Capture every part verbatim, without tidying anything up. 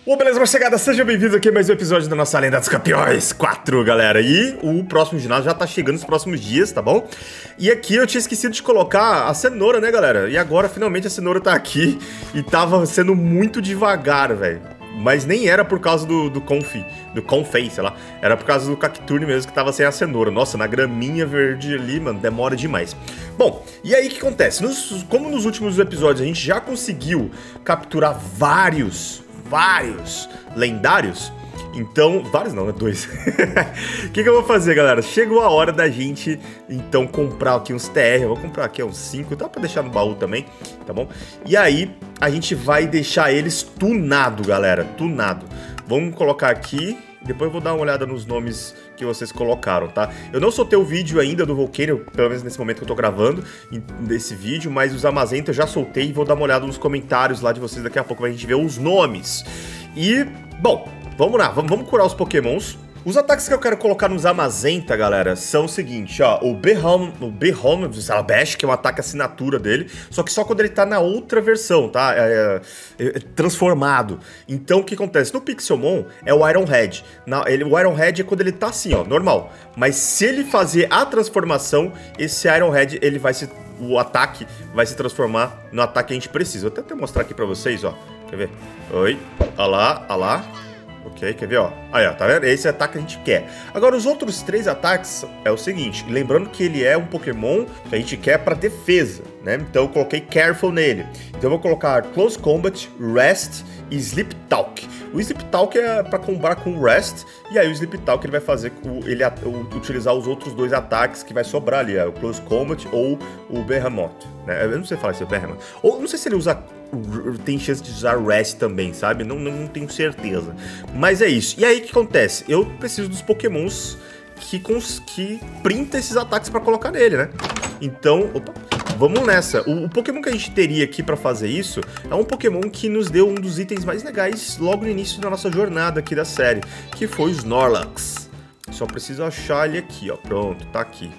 Ô, beleza, morcegada, sejam bem-vindos aqui a mais um episódio da nossa Lenda dos Campeões quatro, galera. E o próximo ginásio já tá chegando nos próximos dias, tá bom? E aqui eu tinha esquecido de colocar a cenoura, né, galera? E agora, finalmente, a cenoura tá aqui e tava sendo muito devagar, velho. Mas nem era por causa do, do Confi, do Confei, sei lá. Era por causa do Cacturne mesmo que tava sem a cenoura. Nossa, na graminha verde ali, mano, demora demais. Bom, e aí o que acontece? Nos, como nos últimos episódios a gente já conseguiu capturar vários... vários lendários, então, vários não, né, dois. O que que eu vou fazer, galera? Chegou a hora da gente, então, comprar aqui uns T R, eu vou comprar aqui uns cinco, dá pra deixar no baú também, tá bom? E aí, a gente vai deixar eles tunado, galera, tunado. Vamos colocar aqui, depois eu vou dar uma olhada nos nomes que vocês colocaram, tá? Eu não soltei o vídeo ainda do Volcano, pelo menos nesse momento que eu tô gravando desse vídeo, mas os Amazenta eu já soltei e vou dar uma olhada nos comentários lá de vocês daqui a pouco pra gente ver os nomes. E, bom, vamos lá, vamos, vamos curar os Pokémons. Os ataques que eu quero colocar nos Amazenta, galera, são o seguinte, ó, o Behom, o Behom Salabash, que é um ataque assinatura dele, só que só quando ele tá na outra versão, tá? É, é, é transformado. Então, o que acontece? No Pixelmon é o Iron Head. Na, ele, o Iron Head é quando ele tá assim, ó, normal. Mas se ele fazer a transformação, esse Iron Head, ele vai se... o ataque vai se transformar no ataque que a gente precisa. Vou até, até mostrar aqui pra vocês, ó. Quer ver? Oi, olha lá, olha lá. Ok, quer ver, ó? Aí, ó, tá vendo? Esse é o ataque que a gente quer. Agora, os outros três ataques é o seguinte, lembrando que ele é um Pokémon que a gente quer pra defesa, né? Então eu coloquei Careful nele. Então eu vou colocar Close Combat, Rest e Sleep Talk. O Sleep Talk é pra combar com o Rest, e aí o Sleep Talk ele vai fazer ele utilizar os outros dois ataques que vai sobrar ali, ó, o Close Combat ou o Behemoth, né? Eu não sei falar se é o Behemoth. Ou não sei se ele usa... tem chance de usar Rest também, sabe? Não, não, não tenho certeza. Mas é isso. E aí o que acontece? Eu preciso dos Pokémons que, cons que printa esses ataques pra colocar nele, né? Então, opa, vamos nessa. O, o Pokémon que a gente teria aqui pra fazer isso é um Pokémon que nos deu um dos itens mais legais logo no início da nossa jornada aqui da série, que foi o Snorlax. Só preciso achar ele aqui, ó. Pronto, tá aqui.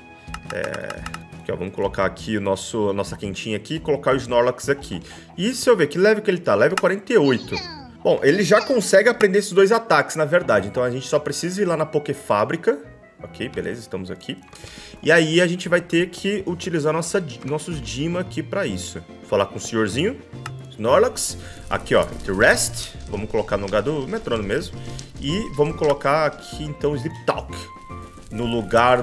É... Aqui, ó, vamos colocar aqui o nosso, a nossa quentinha aqui e colocar o Snorlax aqui. E se eu ver, que level que ele tá? Level quarenta e oito. Bom, ele já consegue aprender esses dois ataques, na verdade. Então a gente só precisa ir lá na Pokéfábrica. Ok, beleza, estamos aqui. E aí a gente vai ter que utilizar nossa, nossos Dima aqui pra isso. Vou falar com o senhorzinho. Snorlax. Aqui, ó, Rest. Vamos colocar no lugar do metrônomo mesmo. E vamos colocar aqui, então, Sleep Talk. No lugar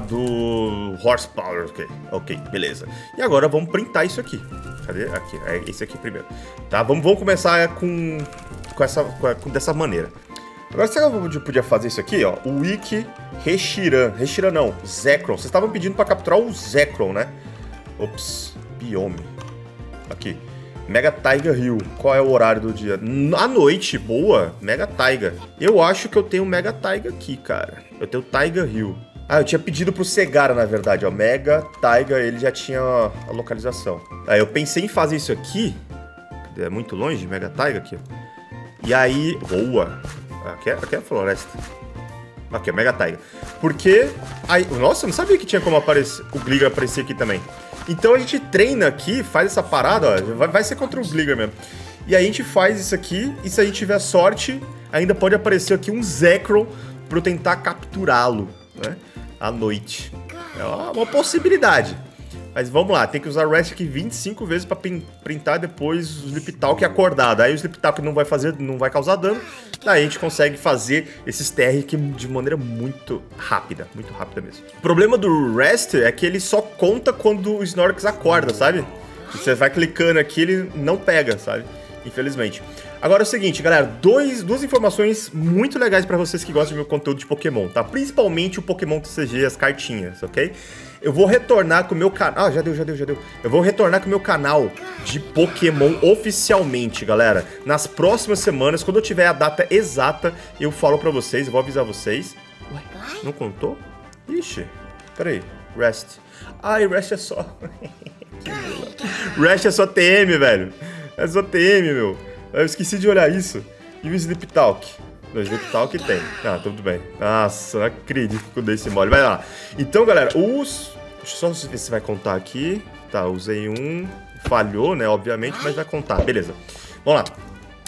do Horsepower, ok, ok, beleza. E agora vamos printar isso aqui. Cadê? Aqui, é esse aqui primeiro. Tá, vamos, vamos começar com, com essa, com, com dessa maneira. Agora, será que eu podia fazer isso aqui, ó? O Wiki Reshiram, Reshiram não, Zekrom. Vocês estavam pedindo pra capturar o Zekrom, né? Ops, Biome. Aqui, Mega Taiga Hill. Qual é o horário do dia? À noite, boa, Mega Taiga. Eu acho que eu tenho Mega Taiga aqui, cara. Eu tenho Taiga Hill. Ah, eu tinha pedido pro Segara, na verdade, ó. Mega, Taiga, ele já tinha a localização. Aí eu pensei em fazer isso aqui. É muito longe, Mega Taiga aqui. E aí... Boa. Aqui é, aqui é a floresta. Aqui, Mega Taiga. Porque... Aí, nossa, eu não sabia que tinha como aparecer, o Gligar aparecer aqui também. Então a gente treina aqui, faz essa parada, ó. Vai, vai ser contra o Gligar mesmo. E aí a gente faz isso aqui. E se a gente tiver sorte, ainda pode aparecer aqui um Zekrom pra eu tentar capturá-lo, né? À noite. É uma, uma possibilidade. Mas vamos lá, tem que usar Rest aqui vinte e cinco vezes pra printar depois o Sleep Talk acordado. Aí o Sleep Talk não vai fazer, não vai causar dano. Daí a gente consegue fazer esses T R aqui de maneira muito rápida, muito rápida mesmo. O problema do Rest é que ele só conta quando o Snorlax acorda, sabe? Você vai clicando aqui, ele não pega, sabe? Infelizmente. Agora é o seguinte, galera, dois, duas informações muito legais pra vocês que gostam do meu conteúdo de Pokémon, tá? Principalmente o Pokémon T C G, as cartinhas, ok? Eu vou retornar com o meu canal... Ah, já deu, já deu, já deu. Eu vou retornar com o meu canal de Pokémon oficialmente, galera. Nas próximas semanas, quando eu tiver a data exata, eu falo pra vocês, eu vou avisar vocês. Ué, não contou? Ixi, peraí. Rest. Ai, Rest é só... Rest é só T M, velho. É só T M, meu. Eu esqueci de olhar isso. E o Sleep Talk? No Sleep Talk tem. Ah, tudo bem. Nossa, não acredito que eu dei esse mole. Vai lá. Então, galera, os... Deixa eu só ver se vai contar aqui. Tá, usei um. Falhou, né, obviamente, mas vai contar. Beleza. Vamos lá.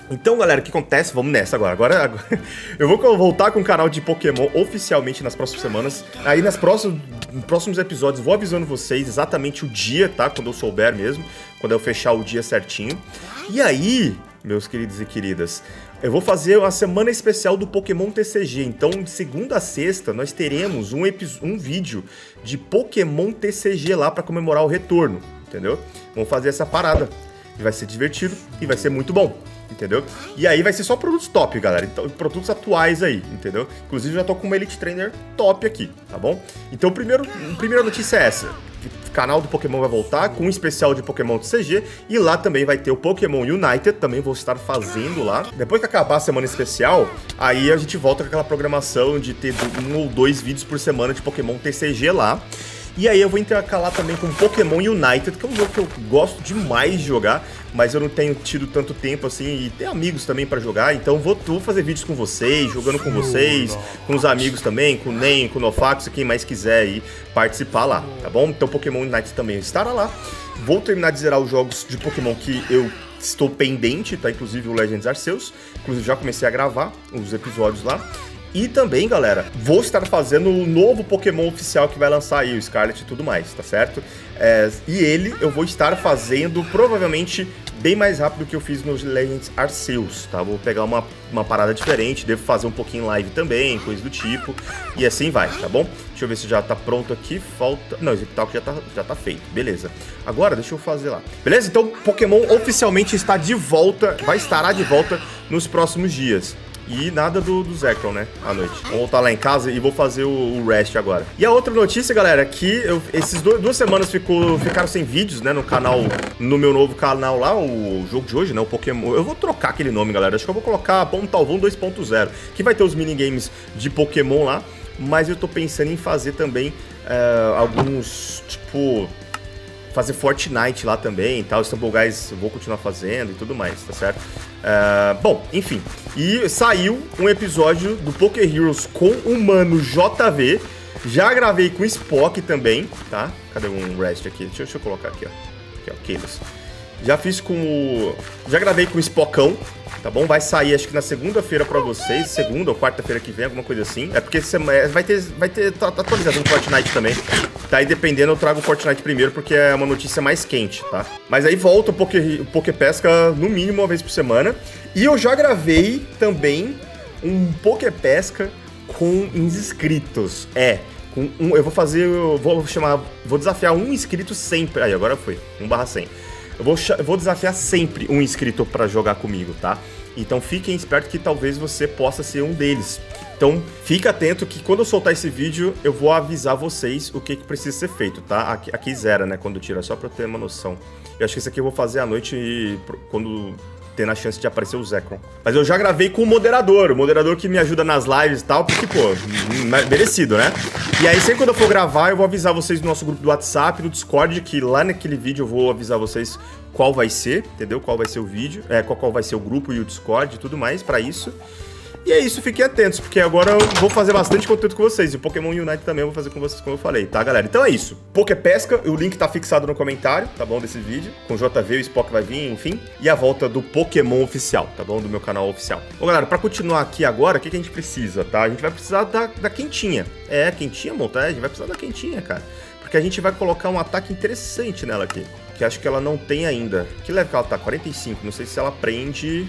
Então, galera, o que acontece? Vamos nessa agora. Agora, agora eu vou voltar com o canal de Pokémon oficialmente nas próximas semanas. Aí, nas próximos, nos próximos episódios, vou avisando vocês exatamente o dia, tá? Quando eu souber mesmo. Quando eu fechar o dia certinho. E aí, meus queridos e queridas, eu vou fazer uma semana especial do Pokémon T C G. Então, de segunda a sexta, nós teremos um, um vídeo de Pokémon T C G lá pra comemorar o retorno, entendeu? Vamos fazer essa parada. E vai ser divertido e vai ser muito bom, entendeu? E aí vai ser só produtos top, galera. Então, produtos atuais aí, entendeu? Inclusive, eu já tô com uma Elite Trainer top aqui, tá bom? Então, primeiro, a primeira notícia é essa. O canal do Pokémon vai voltar com um especial de Pokémon T C G. E lá também vai ter o Pokémon United. Também vou estar fazendo lá. Depois que acabar a semana especial, aí a gente volta com aquela programação de ter um ou dois vídeos por semana de Pokémon T C G lá. E aí eu vou intercalar também com Pokémon United, que é um jogo que eu gosto demais de jogar, mas eu não tenho tido tanto tempo assim, e tem amigos também pra jogar, então vou, vou fazer vídeos com vocês, jogando com vocês, com os amigos também, com o Nen, com o Nofax, quem mais quiser aí participar lá, tá bom? Então Pokémon United também estará lá. Vou terminar de zerar os jogos de Pokémon que eu estou pendente, tá? Inclusive o Legends Arceus, inclusive já comecei a gravar os episódios lá. E também, galera, vou estar fazendo o novo Pokémon oficial que vai lançar aí, o Scarlet e tudo mais, tá certo? É, e ele eu vou estar fazendo provavelmente bem mais rápido do que eu fiz nos Legends Arceus, tá? Vou pegar uma, uma parada diferente, devo fazer um pouquinho live também, coisa do tipo, e assim vai, tá bom? Deixa eu ver se já tá pronto aqui, falta... Não, esse talk já tá, já tá feito, beleza. Agora, deixa eu fazer lá. Beleza? Então, Pokémon oficialmente está de volta, vai estar de volta nos próximos dias. E nada do, do Zekrom, né? À noite. Vou voltar lá em casa e vou fazer o, o rest agora. E a outra notícia, galera, que eu, esses dois, duas semanas ficou, ficaram sem vídeos, né? No canal, no meu novo canal lá, o jogo de hoje, né? O Pokémon. Eu vou trocar aquele nome, galera. Acho que eu vou colocar Pontalvão dois ponto zero. Que vai ter os minigames de Pokémon lá. Mas eu tô pensando em fazer também é, alguns, tipo... fazer Fortnite lá também e tal, Stumble Guys eu vou continuar fazendo e tudo mais, tá certo? Uh, bom, enfim, e saiu um episódio do Poké Heroes com o mano J V, já gravei com o Spock também, tá? Cadê um rest aqui? Deixa, deixa eu colocar aqui, ó, aqui, ó, Kalos. Já fiz com o... já gravei com o Spockão, tá bom? Vai sair acho que na segunda-feira pra vocês, segunda ou quarta-feira que vem, alguma coisa assim. É porque vai ter, vai ter atualização do Fortnite também. Tá aí dependendo, eu trago o Fortnite primeiro, porque é uma notícia mais quente, tá? Mas aí volta o Poké, o Poké Pesca no mínimo uma vez por semana. E eu já gravei também um Poké Pesca com inscritos. É, com um, eu vou fazer, eu vou chamar, vou desafiar um inscrito sempre. Aí, agora foi, um barra cem. Eu vou, eu vou desafiar sempre um inscrito pra jogar comigo, tá? Então fiquem espertos que talvez você possa ser um deles. Então fica atento que quando eu soltar esse vídeo, eu vou avisar vocês o que, que precisa ser feito, tá? Aqui, aqui zera, né, quando tira, só pra eu ter uma noção. Eu acho que esse aqui eu vou fazer à noite e quando tendo a chance de aparecer o Zekrom. Mas eu já gravei com o moderador, o moderador que me ajuda nas lives e tal, porque, pô, merecido, né? E aí, sempre quando eu for gravar, eu vou avisar vocês no nosso grupo do WhatsApp, do Discord, que lá naquele vídeo eu vou avisar vocês qual vai ser, entendeu? Qual vai ser o vídeo, é, qual, qual vai ser o grupo e o Discord e tudo mais pra isso. E é isso, fiquem atentos, porque agora eu vou fazer bastante conteúdo com vocês. E o Pokémon Unite também eu vou fazer com vocês, como eu falei, tá, galera? Então é isso. Poké Pesca, o link tá fixado no comentário, tá bom, desse vídeo. Com o J V, o Spock vai vir, enfim. E a volta do Pokémon oficial, tá bom? Do meu canal oficial. Bom, galera, pra continuar aqui agora, o que, que a gente precisa, tá? A gente vai precisar da, da quentinha. É, quentinha, montagem, a gente vai precisar da quentinha, cara. Porque a gente vai colocar um ataque interessante nela aqui. Que acho que ela não tem ainda. Que level que ela tá? quarenta e cinco. Não sei se ela aprende...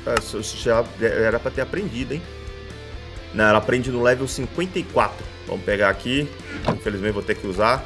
Já era pra ter aprendido, hein? Não, ela aprende no level cinquenta e quatro. Vamos pegar aqui. Infelizmente vou ter que usar.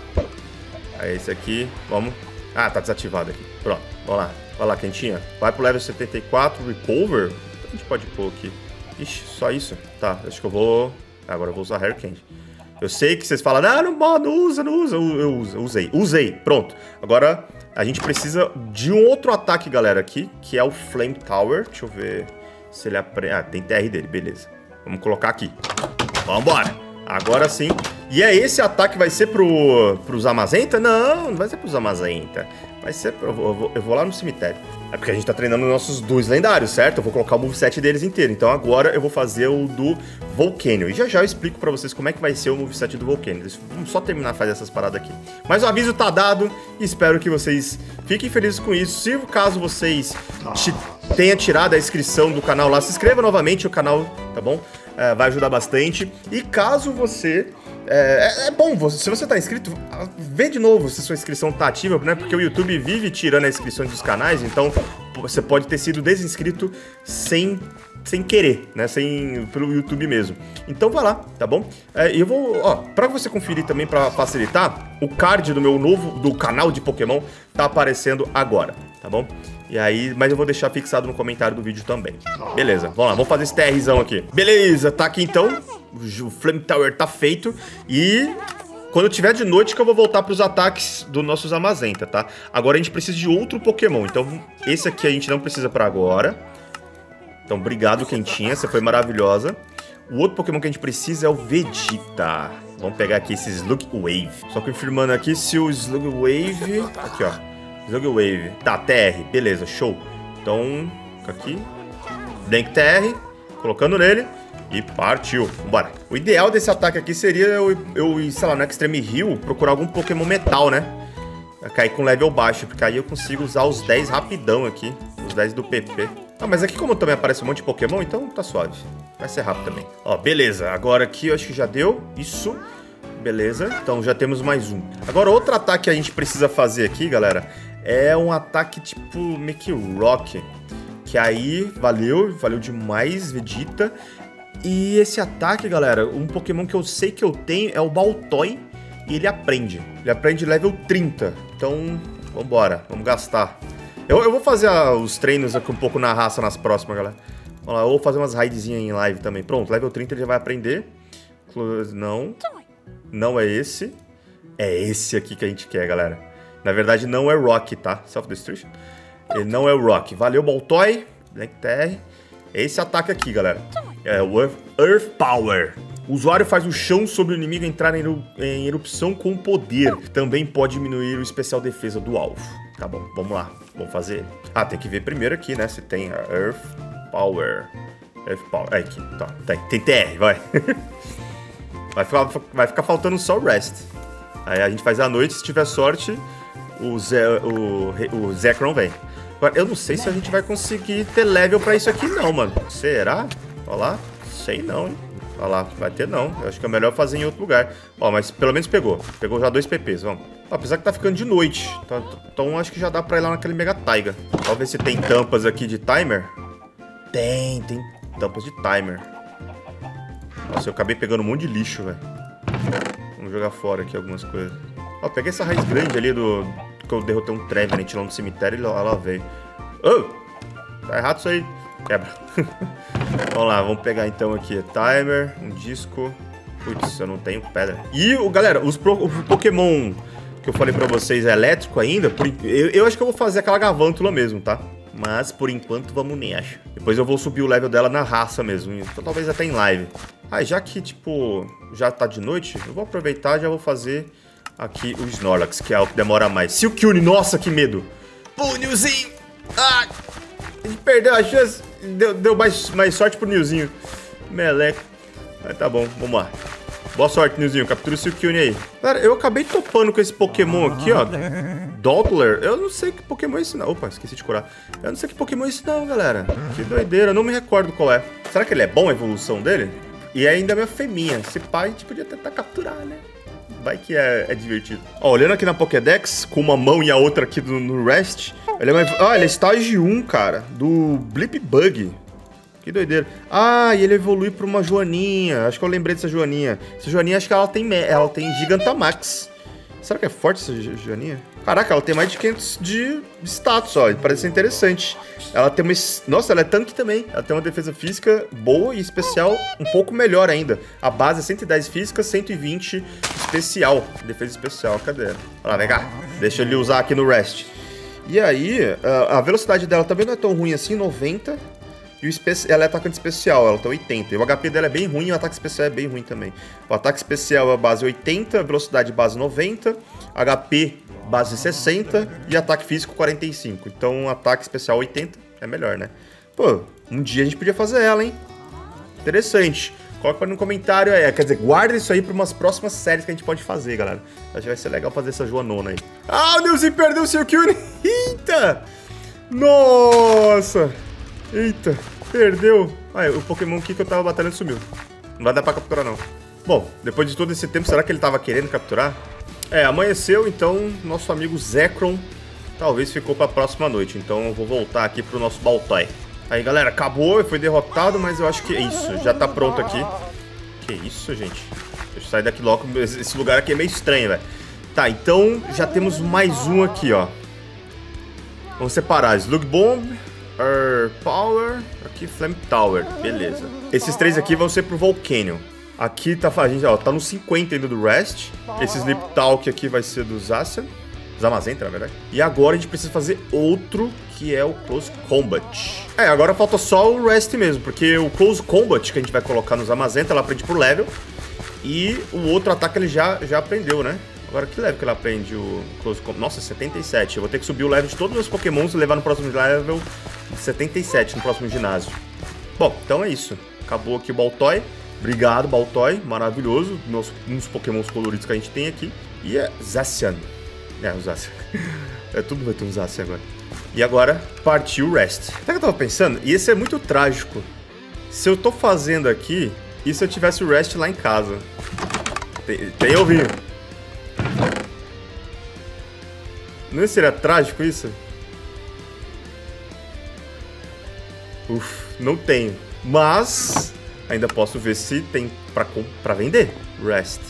É esse aqui. Vamos. Ah, tá desativado aqui. Pronto. Vamos lá. Vai lá, quentinha. Vai pro level setenta e quatro. Recover. A gente pode pôr aqui. Ixi, só isso. Tá, acho que eu vou... Agora eu vou usar Hair Candy. Eu sei que vocês falam, ah, não, não usa, não usa. Eu, eu uso, usei. Usei. Pronto. Agora a gente precisa de um outro ataque, galera, aqui. Que é o Flame Tower. Deixa eu ver se ele aprende... Ah, tem T R dele. Beleza. Vamos colocar aqui. Vambora. Agora sim. E é esse ataque vai ser pro, pros Amazenta? Não, não vai ser pros Amazenta. Vai ser pro... Eu vou, eu vou lá no cemitério. É porque a gente tá treinando nossos dois lendários, certo? Eu vou colocar o moveset deles inteiro. Então agora eu vou fazer o do Volcanion. E já já eu explico pra vocês como é que vai ser o moveset do Volcanion. Vamos só terminar de fazer essas paradas aqui. Mas o aviso tá dado. E espero que vocês fiquem felizes com isso. Se caso vocês tenha tirado a inscrição do canal lá, se inscreva novamente no canal, tá bom? É, vai ajudar bastante. E caso você... É, é bom, você, se você tá inscrito, vê de novo se sua inscrição tá ativa, né? Porque o YouTube vive tirando a inscrição dos canais, então você pode ter sido desinscrito sem, sem querer, né? Sem, pelo YouTube mesmo. Então vai lá, tá bom? É, eu vou, ó, pra você conferir também, pra facilitar, o card do meu novo, do canal de Pokémon tá aparecendo agora, tá bom? E aí, mas eu vou deixar fixado no comentário do vídeo também. Beleza, vamos lá, vamos fazer esse TRzão aqui. Beleza, tá aqui então. O Flame Tower tá feito. E quando tiver de noite que eu vou voltar pros ataques dos nossos Zamazenta, tá? Agora a gente precisa de outro Pokémon. Então esse aqui a gente não precisa pra agora. Então obrigado, Quentinha, você foi maravilhosa. O outro Pokémon que a gente precisa é o Vegeta. Vamos pegar aqui esse Slugwave. Só confirmando aqui se o Slugwave... Aqui, ó. Slugwave. Tá, T R. Beleza, show. Então, aqui. Dank T R. Colocando nele. E partiu. Bora. O ideal desse ataque aqui seria eu, eu sei lá, no Extreme Hill, procurar algum Pokémon metal, né? Cair com level baixo, porque aí eu consigo usar os dez rapidão aqui. Os dez do P P. Ah, mas aqui como também aparece um monte de Pokémon, então tá suave. Vai ser rápido também. Ó, beleza. Agora aqui eu acho que já deu. Isso. Beleza. Então já temos mais um. Agora outro ataque que a gente precisa fazer aqui, galera, é um ataque tipo meio que rock. Que aí, valeu, valeu demais, Vegeta. E esse ataque, galera, um Pokémon que eu sei que eu tenho é o Baltoy. E ele aprende. Ele aprende level trinta. Então, vambora, vamos gastar. Eu, eu vou fazer ah, os treinos aqui um pouco na raça nas próximas, galera. Vamos lá, eu vou fazer umas raidzinhas em live também. Pronto, level trinta ele já vai aprender. Não, não é esse. É esse aqui que a gente quer, galera. Na verdade, não é Rock, tá? Self-Destruction. Ele não é o Rock. Valeu, Baltoy. Black T R. Esse ataque aqui, galera. É o Earth, Earth Power. O usuário faz o chão sobre o inimigo entrar em, eru em erupção com poder. Também pode diminuir o especial defesa do alvo. Tá bom, vamos lá. Vamos fazer ele. Ah, tem que ver primeiro aqui, né? Se tem a Earth Power. Earth Power. É aqui, tá. Tem, tem T R, vai. vai, ficar, vai ficar faltando só o Rest. Aí a gente faz à noite, se tiver sorte, o, Ze o, o Zekrom vem. Agora, eu não sei se a gente vai conseguir ter level pra isso aqui não, mano. Será? Olha lá. Sei não, hein. Olha lá, vai ter não. Eu acho que é melhor fazer em outro lugar. Ó, mas pelo menos pegou. Pegou já dois P Ps, vamos. Ó, apesar que tá ficando de noite. Então, então acho que já dá pra ir lá naquele Mega Taiga. Vamos ver se tem tampas aqui de timer. Tem, tem tampas de timer. Nossa, eu acabei pegando um monte de lixo, velho. Vamos jogar fora aqui algumas coisas. Ó, peguei essa raiz grande ali do... que eu derrotei um Trevenant lá no cemitério e ela veio. Oh! Tá errado isso aí. Quebra. Vamos lá, vamos pegar então aqui timer, um disco. Putz, eu não tenho pedra. E, galera, os pro, o Pokémon que eu falei pra vocês é elétrico ainda. Por, eu, eu acho que eu vou fazer aquela Gavántula mesmo, tá? Mas, por enquanto, vamos nessa. Depois eu vou subir o level dela na raça mesmo. Então, talvez até em live. Ah, já que, tipo, já tá de noite, eu vou aproveitar e já vou fazer aqui o Snorlax, que é o que demora mais. Silcoon, nossa, que medo. Pô, Nilzinho. Ah, a gente perdeu a chance. Deu, deu mais, mais sorte pro Nilzinho. Meleca. Mas tá bom, vamos lá. Boa sorte, Nilzinho. Captura o Silcoon aí. Cara, eu acabei topando com esse Pokémon aqui, ó. Doppler. Eu não sei que Pokémon é esse não. Opa, esqueci de curar. Eu não sei que Pokémon é esse não, galera. Que doideira. Eu não me recordo qual é. Será que ele é bom, a evolução dele? E ainda é minha fêmea. Esse pai a gente podia tentar capturar, né? Vai que é, é divertido. Ó, olhando aqui na Pokédex, com uma mão e a outra aqui do, no Rest. Ele é mais... Ah, ele é estágio um, cara. Do Blipbug. Que doideira. Ah, e ele evolui pra uma Joaninha. Acho que eu lembrei dessa Joaninha. Essa Joaninha, acho que ela tem, ela tem Gigantamax. Será que é forte essa Joaninha? Caraca, ela tem mais de quinhentos de status, ó. Parece ser interessante. Ela tem uma... Nossa, ela é tanque também. Ela tem uma defesa física boa e especial um pouco melhor ainda. A base é cento e dez física, cento e vinte especial. Defesa especial, cadê ela? Olha lá, vem cá. Deixa ele usar aqui no Rest. E aí, a velocidade dela também não é tão ruim assim, noventa. E o espe... ela é atacante especial, ela tá oitenta. E o H P dela é bem ruim e o ataque especial é bem ruim também. O ataque especial é a base oitenta, velocidade base noventa, H P base sessenta e ataque físico quarenta e cinco. Então, ataque especial oitenta é melhor, né? Pô, um dia a gente podia fazer ela, hein? Interessante. Coloca no comentário aí. Quer dizer, guarda isso aí para umas próximas séries que a gente pode fazer, galera. Acho que vai ser legal fazer essa Joanona aí. Ah, o Nilzinho perdeu o Silcoon. Eita! Nossa! Eita, perdeu. Ah, o Pokémon aqui que eu tava batalhando sumiu. Não vai dar pra capturar, não. Bom, depois de todo esse tempo, será que ele tava querendo capturar? É, amanheceu, então nosso amigo Zekrom talvez ficou pra próxima noite. Então eu vou voltar aqui pro nosso Baltoy. Aí, galera, acabou, foi derrotado, mas eu acho que é isso. Já tá pronto aqui. Que isso, gente? Deixa eu sair daqui logo. Esse lugar aqui é meio estranho, velho. Tá, então já temos mais um aqui, ó. Vamos separar. Slug Bomb, Air Power, aqui Flame Tower. Beleza. Esses três aqui vão ser pro Volcanion. Aqui tá, a gente, ó, tá no cinquenta ainda do Rest. Esse Sleep Talk aqui vai ser do Zacian. Zamazenta, na verdade. E agora a gente precisa fazer outro, que é o Close Combat. É, agora falta só o Rest mesmo, porque o Close Combat que a gente vai colocar no Zamazenta, ela aprende por level. E o outro ataque ele já, já aprendeu, né? Agora, que level que ela aprende o Close Combat? Nossa, setenta e sete. Eu vou ter que subir o level de todos os meus Pokémons e levar no próximo level de setenta e sete, no próximo ginásio. Bom, então é isso. Acabou aqui o Baltoy. Obrigado, Baltoy. Maravilhoso. Meus, um dos Pokémons coloridos que a gente tem aqui. E é Zacian. É, o Zacian. É, tudo vai ter um Zacian agora. E agora, partiu o Rest. Sabe o que eu tava pensando? E esse é muito trágico. Se eu tô fazendo aqui, e se eu tivesse o Rest lá em casa? Tem, tem ovinho. Não seria trágico isso? Uf, não tenho. Mas ainda posso ver se tem pra, pra vender. Rest.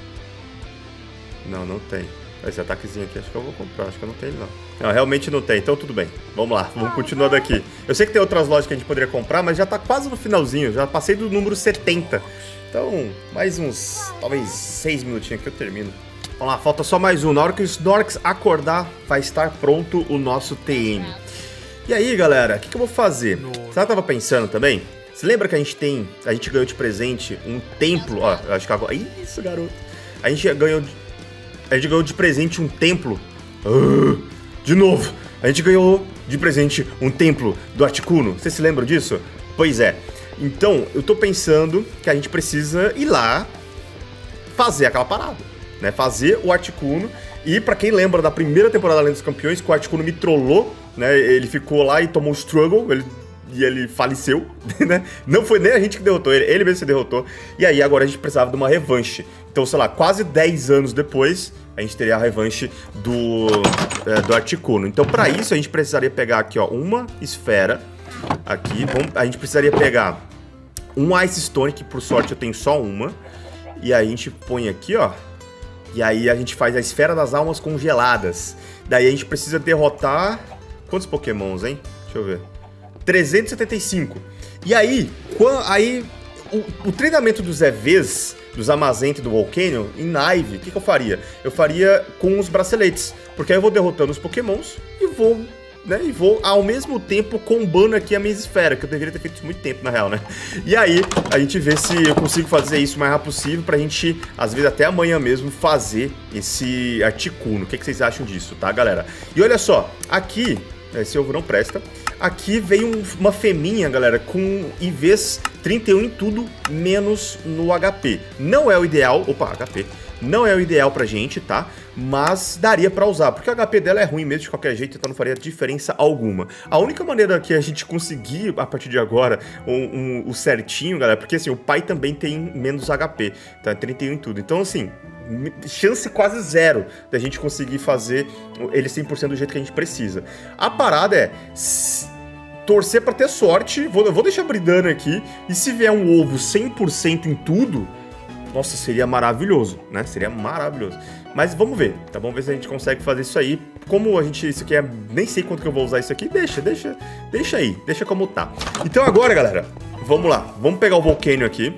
Não, não tem. Esse ataquezinho aqui acho que eu vou comprar. Acho que eu não tenho ele, não. Não, realmente não tem. Então tudo bem. Vamos lá. Vamos continuar daqui. Eu sei que tem outras lojas que a gente poderia comprar, mas já tá quase no finalzinho. Já passei do número setenta. Então, mais uns, talvez, seis minutinhos que eu termino. Vamos lá, falta só mais um. Na hora que o Snorlax acordar, vai estar pronto o nosso T M. E aí, galera, o que, que eu vou fazer? Sabe o que eu tava pensando também? Você lembra que a gente tem, a gente ganhou de presente um templo? Ó, eu acho que agora... Isso, garoto. A gente ganhou, a gente ganhou de presente um templo. Uh, de novo. A gente ganhou de presente um templo do Articuno. Vocês se lembram disso? Pois é. Então, eu tô pensando que a gente precisa ir lá fazer aquela parada, né? Fazer o Articuno. E pra quem lembra da primeira temporada da Lenda dos Campeões, que o Articuno me trollou, né? Ele ficou lá e tomou um struggle, ele, e ele faleceu, né? Não foi nem a gente que derrotou ele, ele mesmo se derrotou. E aí agora a gente precisava de uma revanche. Então, sei lá, quase dez anos depois, a gente teria a revanche do, é, do Articuno. Então, pra isso, a gente precisaria pegar aqui, ó, uma esfera. Aqui, vamos, a gente precisaria pegar um Ice Stone, que por sorte eu tenho só uma. E aí a gente põe aqui, ó. E aí a gente faz a Esfera das Almas Congeladas. Daí a gente precisa derrotar... Quantos Pokémons, hein? Deixa eu ver. trezentos e setenta e cinco. E aí, quando, aí o, o treinamento dos E Vs, dos Zamazenta e do Volcanion, em Naive, o que, que eu faria? Eu faria com os braceletes. Porque aí eu vou derrotando os Pokémons e vou... Né, e vou ao mesmo tempo combando aqui a minha esfera, que eu deveria ter feito isso muito tempo, na real, né? E aí, a gente vê se eu consigo fazer isso o mais rápido possível pra gente, às vezes até amanhã mesmo, fazer esse Articuno. O que, que vocês acham disso, tá, galera? E olha só, aqui, esse ovo não presta, aqui veio um, uma feminha, galera, com I Vs trinta e um em tudo, menos no H P. Não é o ideal, opa, H P... Não é o ideal pra gente, tá? Mas daria pra usar, porque o H P dela é ruim mesmo de qualquer jeito, então não faria diferença alguma. A única maneira que a gente conseguir, a partir de agora, o um, um, um certinho, galera, porque assim, o pai também tem menos H P, tá? trinta e um em tudo. Então, assim, chance quase zero da gente conseguir fazer ele cem por cento do jeito que a gente precisa. A parada é... torcer pra ter sorte, vou, vou deixar bridando aqui, e se vier um ovo cem por cento em tudo... Nossa, seria maravilhoso, né? Seria maravilhoso. Mas vamos ver, tá bom? Ver se a gente consegue fazer isso aí. Como a gente... Isso aqui é... Nem sei quanto que eu vou usar isso aqui. Deixa, deixa... Deixa aí. Deixa como tá. Então agora, galera, vamos lá. Vamos pegar o Volcanion aqui.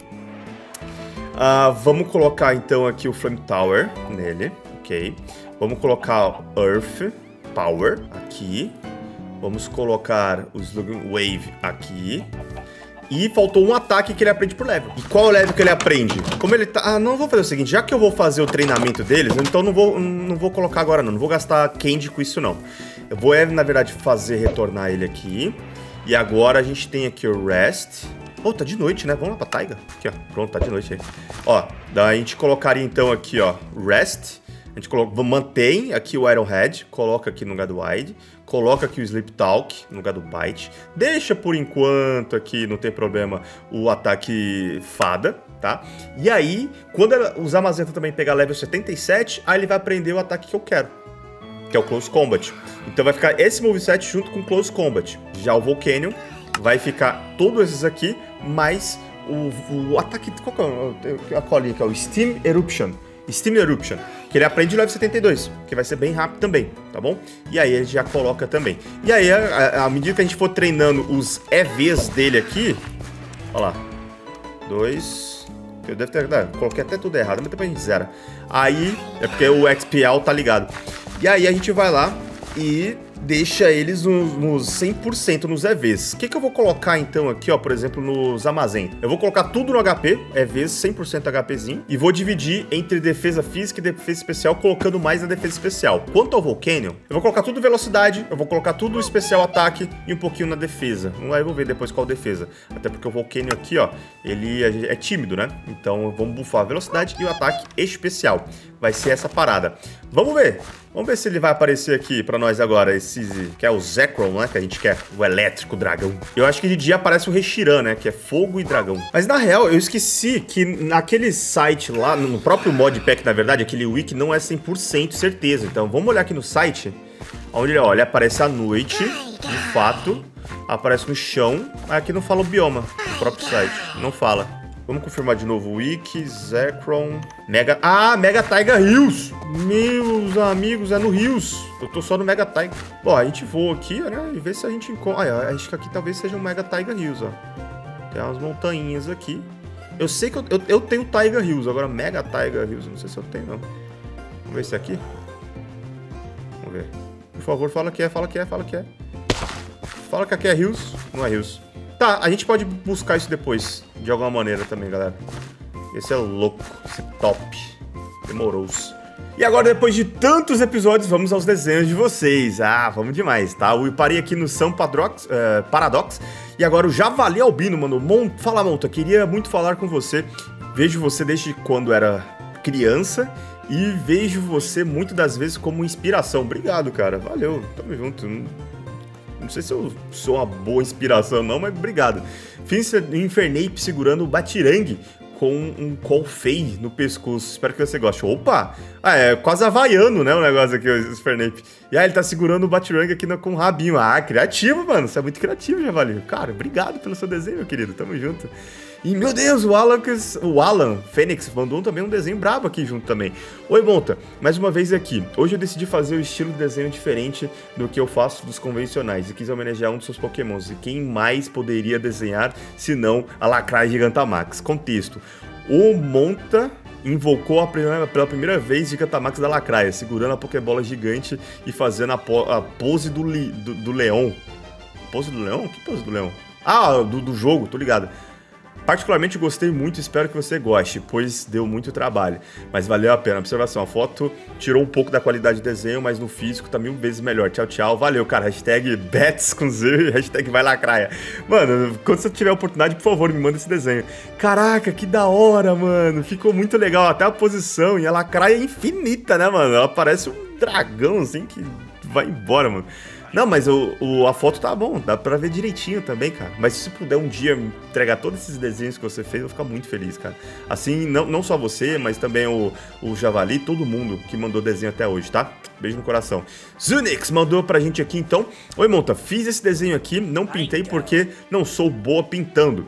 Uh, vamos colocar, então, aqui o Flame Tower nele. Ok. Vamos colocar o Earth Power aqui. Vamos colocar o Slug Wave aqui. E faltou um ataque que ele aprende por level. E qual é o level que ele aprende? Como ele tá... Ah, não, vou fazer o seguinte. Já que eu vou fazer o treinamento deles, então não vou, não vou colocar agora, não. Não vou gastar Candy com isso, não. Eu vou, na verdade, fazer retornar ele aqui. E agora a gente tem aqui o Rest. Oh, tá de noite, né? Vamos lá pra Taiga. Aqui, ó. Pronto, tá de noite aí. Ó, daí a gente colocaria, então, aqui, ó, Rest. A gente coloca, mantém aqui o Iron Head, coloca aqui no lugar do Wide, coloca aqui o Sleep Talk no lugar do Bite, deixa por enquanto aqui, não tem problema, o ataque Fada, tá? E aí, quando ela, o Zamazenta também pegar level setenta e sete, aí ele vai aprender o ataque que eu quero, que é o Close Combat. Então vai ficar esse moveset junto com o Close Combat. Já o Volcanion vai ficar todos esses aqui, mais o, o ataque... Qual que é a colinha que é o Steam Eruption. Steam Eruption, que ele aprende level setenta e dois, que vai ser bem rápido também, tá bom? E aí ele já coloca também. E aí, à medida que a gente for treinando os E Vs dele aqui, olha lá, dois, eu devo ter, não, coloquei até tudo errado, mas depois a gente zera. Aí, é porque o X P L tá ligado. E aí a gente vai lá e deixa eles nos, nos cem por cento nos E Vs. O que, que eu vou colocar então aqui, ó, por exemplo, nos Amazém? Eu vou colocar tudo no H P, E Vs, cem por cento HPzinho, e vou dividir entre defesa física e defesa especial, colocando mais na defesa especial. Quanto ao Volcanion, eu vou colocar tudo velocidade, eu vou colocar tudo especial ataque e um pouquinho na defesa. Aí eu vou ver depois qual defesa. Até porque o Volcanion aqui, ó, ele é tímido, né? Então vamos buffar a velocidade e o ataque especial. Vai ser essa parada. Vamos ver. Vamos ver se ele vai aparecer aqui pra nós agora, esse, que é o Zekrom, né, que a gente quer, o elétrico dragão. Eu acho que de dia aparece o Reshiram, né, que é fogo e dragão. Mas na real, eu esqueci que naquele site lá, no próprio modpack, na verdade, aquele wiki não é cem por cento certeza. Então vamos olhar aqui no site, onde ele olha, aparece à noite, de fato, aparece no chão. Aqui não fala o bioma, no próprio site, não fala. Vamos confirmar de novo. Wiki, Zekrom, Mega... Ah, Mega Taiga Hills! Meus amigos, é no Hills. Eu tô só no Mega Taiga. Bom, a gente voa aqui, né, e vê se a gente encontra... Ah, acho que aqui talvez seja um Mega Taiga Hills, ó. Tem umas montanhas aqui. Eu sei que eu, eu, eu tenho Taiga Hills, agora Mega Taiga Hills, não sei se eu tenho, não. Vamos ver se é aqui. Vamos ver. Por favor, fala que é, fala que é, fala que é. Fala que aqui é Hills. Não é Hills. Tá, a gente pode buscar isso depois, de alguma maneira também, galera. Esse é louco, esse é top. Demorou-se. E agora, depois de tantos episódios, vamos aos desenhos de vocês. Ah, vamos demais, tá? Eu parei aqui no Sun Padrox, uh, Paradox. E agora o Javali Albino, mano. Mon... Fala, Monta, queria muito falar com você. Vejo você desde quando era criança. E vejo você muito das vezes como inspiração. Obrigado, cara. Valeu, tamo junto. Não sei se eu sou uma boa inspiração não, mas obrigado. Fiz Infernape segurando o Batirangue com um Colfei no pescoço. Espero que você goste. Opa! Ah, é quase havaiano, né, o negócio aqui, o Infernape. E aí ele tá segurando o Batirangue aqui no, com o rabinho. Ah, criativo, mano. Você é muito criativo, Javali. Cara, obrigado pelo seu desenho, meu querido. Tamo junto. E, meu Deus, o Alan, o Alan Fênix mandou também um desenho brabo aqui junto também. Oi, Monta, mais uma vez aqui. Hoje eu decidi fazer o estilo de desenho diferente do que eu faço dos convencionais e quis homenagear um dos seus pokémons. E quem mais poderia desenhar, se não a Lacraia Gigantamax? Contexto. O Monta invocou a primeira, pela primeira vez Gigantamax da Lacraia, segurando a Pokébola gigante e fazendo a, po a pose do, li do, do leão. Pose do leão? Que pose do leão? Ah, do, do jogo, tô ligado. Particularmente gostei muito e espero que você goste, pois deu muito trabalho, mas valeu a pena. Observação, a foto tirou um pouco da qualidade do desenho, mas no físico tá mil vezes melhor. Tchau, tchau, valeu, cara. Hashtag Bets com Z, hashtag vai lacraia. Mano, quando você tiver a oportunidade, por favor, me manda esse desenho. Caraca, que da hora, mano. Ficou muito legal, até a posição, e a lacraia é infinita, né, mano? Ela parece um dragão, assim, que vai embora, mano. Não, mas o, o, a foto tá bom, dá pra ver direitinho também, cara. Mas se puder um dia me entregar todos esses desenhos que você fez, eu vou ficar muito feliz, cara. Assim, não, não só você, mas também o, o Javali, todo mundo que mandou desenho até hoje, tá? Beijo no coração. Zunix mandou pra gente aqui, então. Oi, Monta, fiz esse desenho aqui, não pintei porque não sou boa pintando.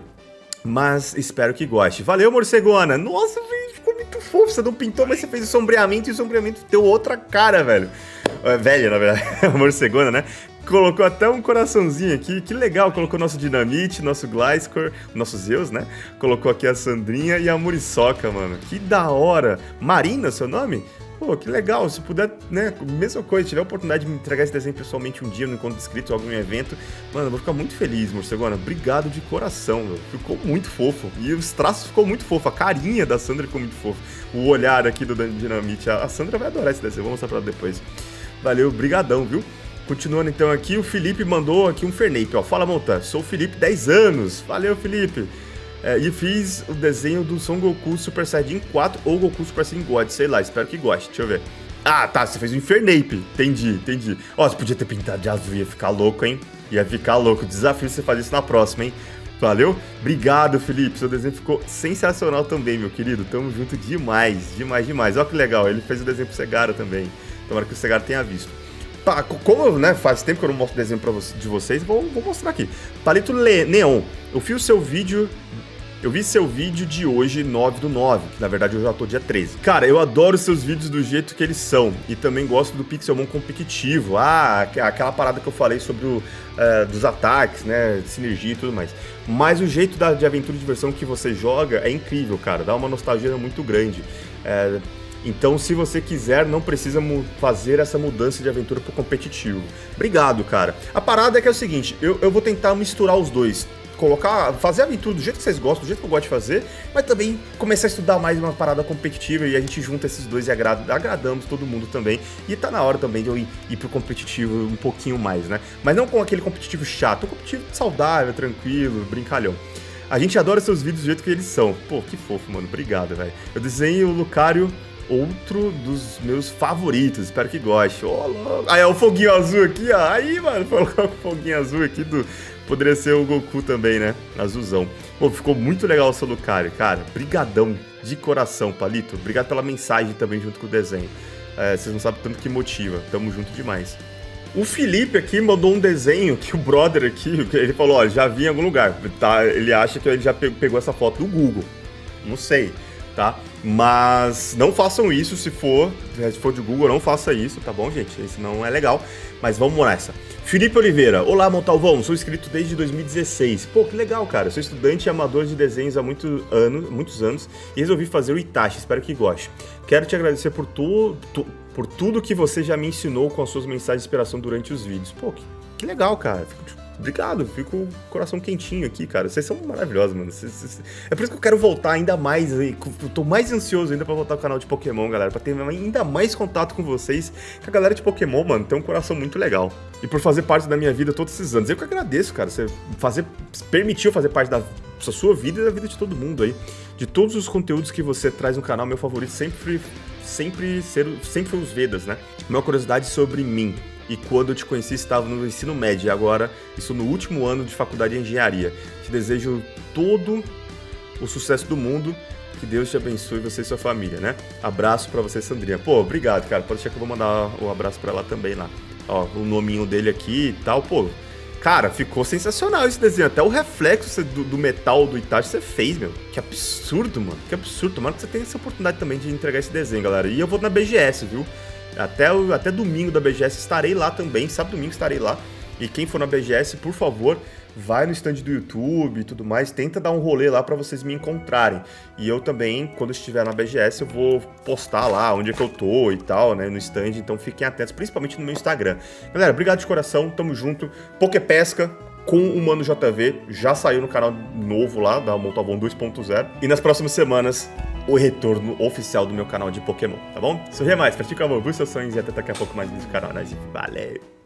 Mas espero que goste. Valeu, morcegona. Nossa, velho, ficou muito fofo. Você não pintou, mas você fez o sombreamento e o sombreamento deu outra cara, velho. É, velha, na verdade. Morcegona, né? Colocou até um coraçãozinho aqui. Que legal. Colocou nosso Dinamite, nosso Gliscor, nosso Zeus, né? Colocou aqui a Sandrinha e a Muriçoca, mano. Que da hora. Marina, seu nome? Pô, que legal, se puder, né, mesma coisa, se tiver a oportunidade de me entregar esse desenho pessoalmente um dia no encontro inscrito ou algum evento, mano, eu vou ficar muito feliz, morcegona. Obrigado de coração, meu. Ficou muito fofo. E os traços ficou muito fofo, a carinha da Sandra ficou muito fofo. O olhar aqui do Dinamite, a Sandra vai adorar esse desenho, vou mostrar pra ela depois. Valeu, brigadão, viu? Continuando então aqui, o Felipe mandou aqui um Fernape, ó. Fala, Monta, sou o Felipe, dez anos. Valeu, Felipe. É, e fiz o desenho do Son Goku Super Saiyajin quatro ou Goku Super Saiyajin God, sei lá, espero que goste, deixa eu ver. Ah, tá, você fez o Infernape. Entendi, entendi. Ó, você podia ter pintado de azul, ia ficar louco, hein? Ia ficar louco. Desafio você fazer isso na próxima, hein? Valeu? Obrigado, Felipe. Seu desenho ficou sensacional também, meu querido. Tamo junto demais, demais, demais. Olha que legal, ele fez o desenho pro Segara também. Tomara que o Segara tenha visto. Tá, como né, faz tempo que eu não mostro desenho pra vo de vocês, vou, vou mostrar aqui. Palito Le Neon, eu vi o seu vídeo... Eu vi seu vídeo de hoje, nove do nove, que na verdade eu já tô dia treze. Cara, eu adoro seus vídeos do jeito que eles são. E também gosto do Pixelmon competitivo. Ah, aquela parada que eu falei sobre o, uh, dos ataques, né, sinergia e tudo mais. Mas o jeito da, de aventura e diversão que você joga é incrível, cara. Dá uma nostalgia muito grande. É, então, se você quiser, não precisa fazer essa mudança de aventura pro competitivo. Obrigado, cara. A parada é que é o seguinte, eu, eu vou tentar misturar os dois. Colocar, fazer a aventura do jeito que vocês gostam, do jeito que eu gosto de fazer, mas também começar a estudar mais uma parada competitiva e a gente junta esses dois e agrada, agradamos todo mundo também. E tá na hora também de eu ir, ir pro competitivo um pouquinho mais, né? Mas não com aquele competitivo chato, um competitivo saudável, tranquilo, brincalhão. A gente adora seus vídeos do jeito que eles são. Pô, que fofo, mano. Obrigado, velho. Eu desenho o Lucario, outro dos meus favoritos. Espero que goste. Oh, aí, ó, o foguinho azul aqui, ó. Aí, mano, colocar o foguinho azul aqui do... Poderia ser o Goku também, né? Azulzão. Pô, ficou muito legal o seu Lucario, cara. Brigadão de coração, Palito. Obrigado pela mensagem também junto com o desenho. É, vocês não sabem tanto que motiva. Tamo junto demais. O Felipe aqui mandou um desenho que o brother aqui, ele falou, ó, já vi em algum lugar. Tá? Ele acha que ele já pegou essa foto do Google. Não sei, tá? Mas não façam isso se for, se for de Google, não faça isso, tá bom, gente? Isso não é legal. Mas vamos nessa. Felipe Oliveira, olá Montalvão, sou inscrito desde dois mil e dezesseis. Pô, que legal, cara. Eu sou estudante e amador de desenhos há muito ano, muitos anos e resolvi fazer o Itachi, espero que goste. Quero te agradecer por, tu, tu, por tudo que você já me ensinou com as suas mensagens de inspiração durante os vídeos. Pô, que, que legal, cara. Fico, obrigado, fico com o coração quentinho aqui, cara. Vocês são maravilhosos, mano. Vocês, vocês... É por isso que eu quero voltar ainda mais aí. Eu tô mais ansioso ainda pra voltar ao canal de Pokémon, galera. Pra ter ainda mais contato com vocês. Que a galera de Pokémon, mano, tem um coração muito legal. E por fazer parte da minha vida todos esses anos. Eu que agradeço, cara. Você fazer, permitiu fazer parte da sua vida e da vida de todo mundo aí. De todos os conteúdos que você traz no canal, meu favorito sempre, sempre, ser, sempre foi os Vedas, né? Uma curiosidade sobre mim. E quando eu te conheci, estava no ensino médio. E agora, estou no último ano de faculdade de engenharia. Te desejo todo o sucesso do mundo. Que Deus te abençoe, você e sua família, né? Abraço pra você, Sandrinha. Pô, obrigado, cara. Pode deixar que eu vou mandar um abraço pra ela também lá. Ó, o nominho dele aqui e tal. Pô, cara, ficou sensacional esse desenho. Até o reflexo do, do metal do Itachi você fez, meu. Que absurdo, mano. Que absurdo. Tomara que você tenha essa oportunidade também de entregar esse desenho, galera. E eu vou na B G S, viu? Até, o, até domingo da B G S estarei lá também, sábado domingo estarei lá. E quem for na B G S, por favor, vai no stand do YouTube e tudo mais, tenta dar um rolê lá pra vocês me encontrarem. E eu também, quando estiver na B G S, eu vou postar lá onde é que eu tô e tal, né, no stand, então fiquem atentos, principalmente no meu Instagram. Galera, obrigado de coração, tamo junto. Poképesca com o Mano J V, já saiu no canal novo lá, da Montalvão dois ponto zero. E nas próximas semanas, o retorno oficial do meu canal de Pokémon, tá bom? Sorria mais, pratica amor, busca seus sonhos e até daqui a pouco mais vídeo do canal, né? Valeu!